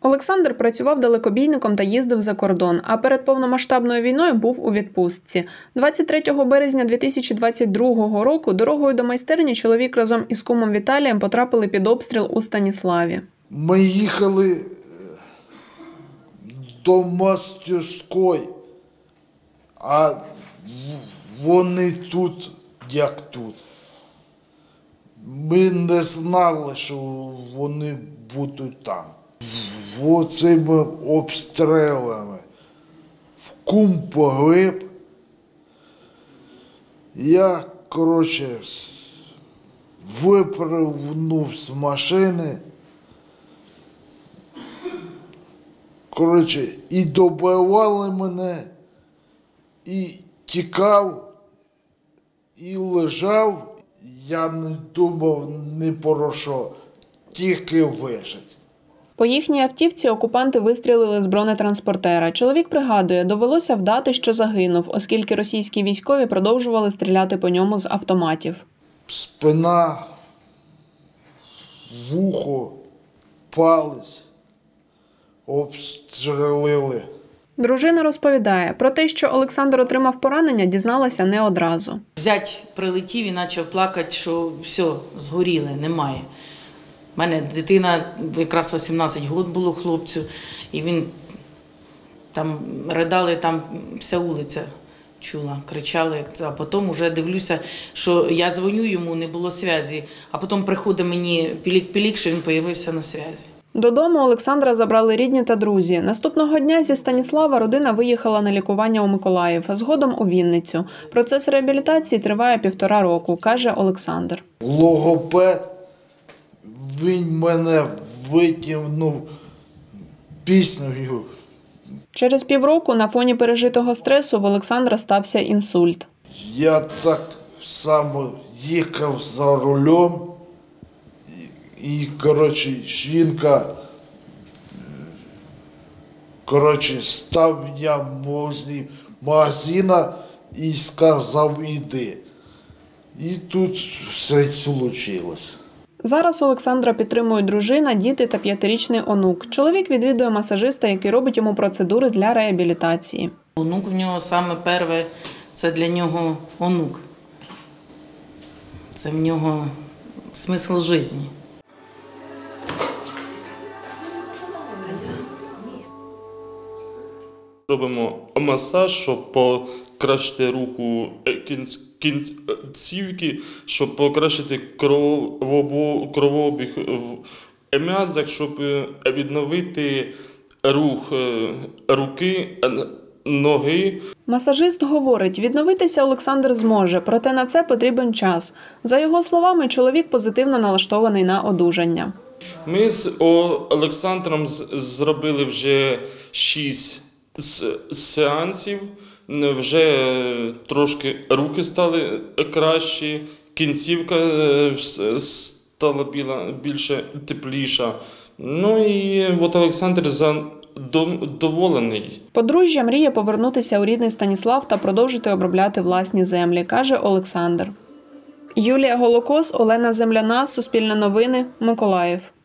Олександр працював далекобійником та їздив за кордон, а перед повномасштабною війною був у відпустці. 23 березня 2022 року дорогою до майстерні чоловік разом із кумом Віталієм потрапили під обстріл у Станіславі. Ми їхали до мастерської, а вони тут, як тут. Ми не знали, що вони будуть там. Оцими обстрілами. Кум погиб. Я, випрыгнув з машини. І добивали мене, і тікав, і лежав. Я не думав ні про що, тільки вижити. По їхній автівці окупанти вистрілили з бронетранспортера. Чоловік пригадує, довелося вдати, що загинув, оскільки російські військові продовжували стріляти по ньому з автоматів. Спина, вухо, палець обстрілили. Дружина розповідає, про те, що Олександр отримав поранення, дізналася не одразу. Зять прилетів і почав плакати, що все, згоріло, немає. У мене дитина, якраз 18 років було хлопцю, і він там ридали, там вся вулиця чула, кричали. А потім вже дивлюся, що я дзвоню йому, не було зв'язку, а потім приходить мені пілік-пілік, що він з'явився на зв'язку. Додому Олександра забрали рідні та друзі. Наступного дня зі Станіслава родина виїхала на лікування у Миколаїв, а згодом у Вінницю. Процес реабілітації триває 1,5 року, каже Олександр. Логопед, він мене витягнув піснею. Через півроку на фоні пережитого стресу в Олександра стався інсульт. Я так само їхав за рулем. І, жінка, став я возле магазина і сказав, іди. І тут все случилось. Зараз Олександра підтримують дружина, діти та 5-річний онук. Чоловік відвідує масажиста, який робить йому процедури для реабілітації. Онук в нього саме перше, це для нього онук. Це в нього смисл життя. Робимо масаж, щоб покращити руху кінцівки, щоб покращити кровообіг в м'язах, щоб відновити рух руки, ноги. Масажист говорить, відновитися Олександр зможе, проте на це потрібен час. За його словами, чоловік позитивно налаштований на одужання. Ми з Олександром зробили вже 6 сеансів, вже трошки руки стали кращі, кінцівка стала більше тепліша. Ну і от Олександр задоволений. Подружжя мріє повернутися у рідний Станіслав та продовжити обробляти власні землі, каже Олександр. Юлія Голокос, Олена Земляна, Суспільне новини, Миколаїв.